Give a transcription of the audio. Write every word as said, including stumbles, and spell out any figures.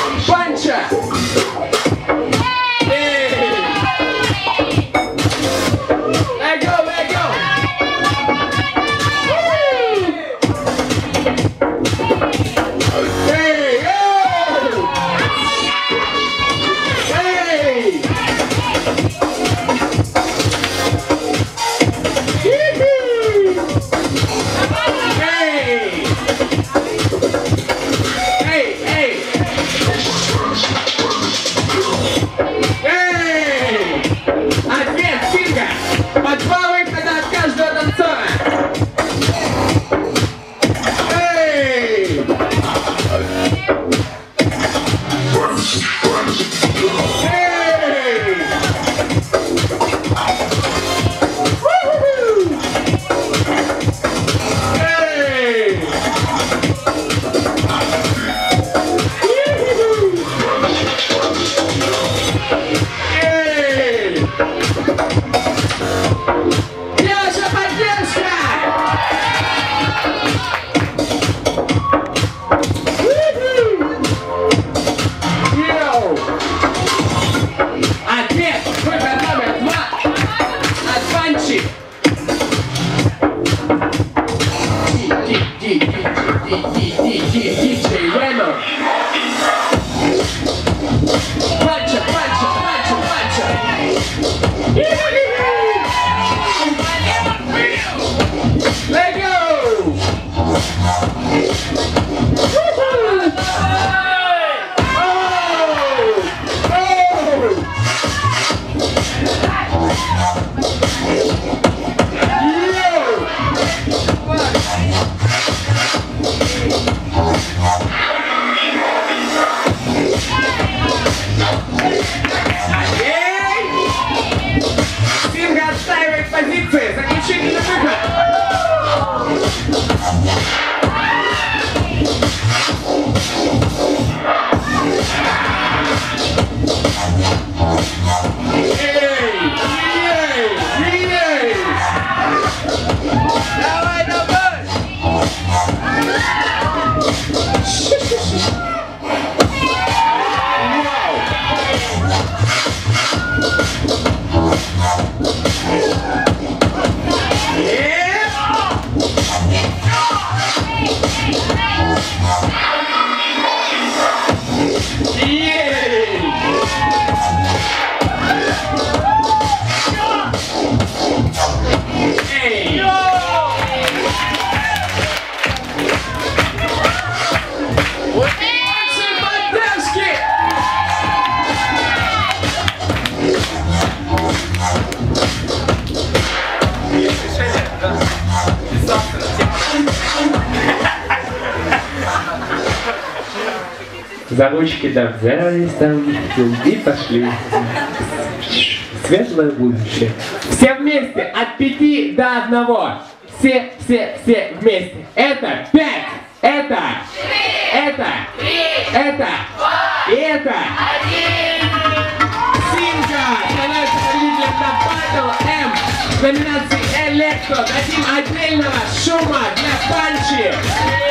Pancha! Let go, let go! Hey, hey! Hey! Ответ, Singa! По два выхода от каждого танцора! Эй! Эй! Ву-ху-ху! Эй! Ваша поддержка! Йоу! Ответ! Выход номер два от Pancha! диджей Рено! Pancha, Pancha, Pancha, Pancha! Let go! Woo-hoo! Oh! Oh! Singa отстаивает позиции. Заключительный выход. Давай, давай! За ручки, да, взялись там и пошли. Светлое будущее. Все вместе, от пяти до одного. Все, все, все вместе. Это пять, это, это, это, и это. Singa становится победителем на Battle M в номинации Electro. Дадим отдельного шума для Pancha.